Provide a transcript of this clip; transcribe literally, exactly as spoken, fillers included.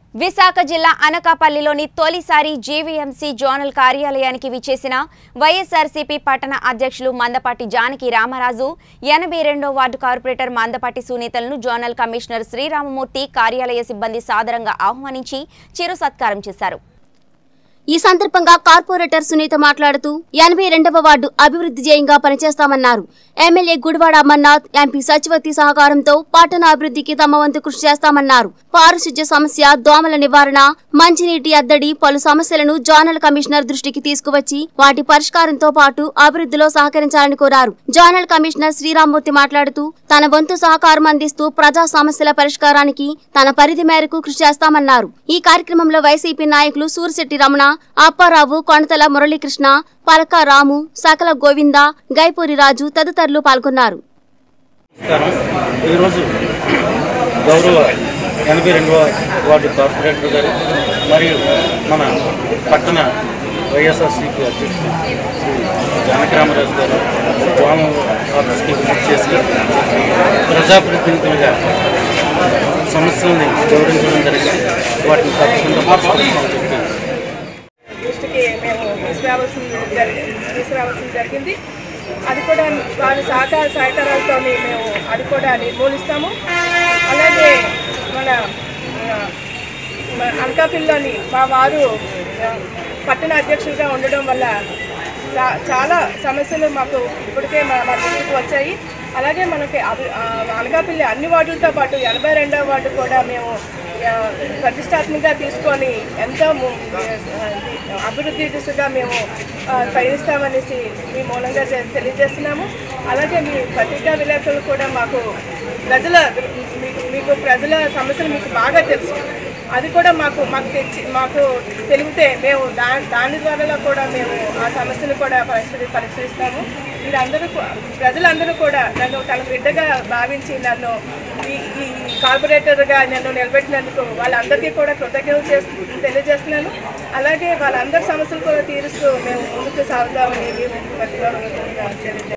విశాఖ జిల్లా అనకాపల్లిలోని తొలిసారి GVMC zonal కార్యాలయానికి విచ్చేసిన వైఎస్ఆర్సీపీ పట్టణ అధ్యక్షులు మందపాటి జానకి రామరాజు ఎనభై రెండో వార్డు కార్పొరేటర్ మందపాటి సునీతలను జోనల్ కమిషనర్ శ్రీరామమూర్తి కార్యాలయ సిబ్బంది సాదరంగా ఆహ్వానించి చిరు సత్కారం చేశారు। ఈ సందర్భంగా కార్పొరేటర్ సునీత మాట్లాడుతూ ఎనభై రెండవ వార్డు అభివృద్ధి ధ్యేయంగా పనిచేస్తామన్నారు। ఎమ్మెల్యే గుడివాడ అమర్నాథ్, ఎంపీ సచివతి సహకారంతో పట్టణ అభివృద్ధికి తమ వంతు కృషి చేస్తామన్నారు। పారిశుధ్య సమస్య, దోమల నివారణ, మంచినీటి అద్దడి పలు సమస్యలను జోనల్ కమిషనర్ దృష్టికి తీసుకువచ్చి వాటి పరిష్కారంతో పాటు అభివృద్ధిలో సహకరించాలని కోరారు। జోనల్ కమిషనర్ శ్రీరామమూర్తి మాట్లాడుతూ తన వంతు సహకారం అందిస్తూ ప్రజా సమస్యల పరిష్కారానికి తన పరిధి మేరకు కృషి చేస్తామన్నారు। ఈ కార్యక్రమంలో వైసీపీ నాయకులు సూరిశెట్టి రమణ, అప్పారావు, కొణతల మురళీకృష్ణ, పలక రాము, సకల గోవింద, గైపూరి రాజు తదితరులు పాల్గొన్నారు। ఎనభై రెండవ వార్డు కార్పొరేటర్ గారు మరియు మన పట్టణ వైఎస్ఆర్సీపీ అధ్యక్షుడు శ్రీ జానకి రామరాజు గారు జోనల్ ఆఫీస్కి విజిట్ చేసి ప్రజాప్రతినిధులుగా సమస్యల్ని గౌరవించడం జరిగింది। వాటిని తప్పకుండా పరిష్కరిస్తామని చెప్పి దృష్టికి మేము తీసుకురావాల్సింది తీసుకురావాల్సింది జరిగింది। అది కూడా వారి సహకార సహకారాలతో మేము అది కూడా నిర్మూలిస్తాము। అలాగే మన అనకాపల్లిలోని మా వారు పట్టణ అధ్యక్షులుగా ఉండడం వల్ల చాలా సమస్యలు మాకు ఇప్పటికే మా దృష్టికి వచ్చాయి। అలాగే మనకి అనకాపల్లి అన్ని వార్డులతో పాటు ఎనభై రెండవ వార్డు కూడా మేము ప్రతిష్టాత్మకంగా తీసుకొని ఎంతో అభివృద్ధి దిశగా మేము పయనిస్తామనేసి మీ మూలంగా తెలియజేస్తున్నాము। అలాగే మీ పత్రికా విలేకరులు కూడా మాకు ప్రజల మీకు ప్రజల సమస్యలు మీకు బాగా తెలుసు, అది కూడా మాకు మాకు తెచ్చి మాకు తెలిగితే మేము దా దాని ద్వారా కూడా మేము ఆ సమస్యను కూడా పరిష్కరి పరిష్కరిస్తాము। మీరందరూ ప్రజలందరూ కూడా నన్ను తన బిడ్డగా భావించి నన్ను ఈ ఈ కార్పొరేటర్గా నన్ను నిలబెట్టినందుకు వాళ్ళందరికీ కూడా కృతజ్ఞతలు చేస్తూ తెలియజేస్తున్నాను। అలాగే వాళ్ళందరి సమస్యలు కూడా తీరుస్తూ మేము ముందుకు సాగుతామని మేము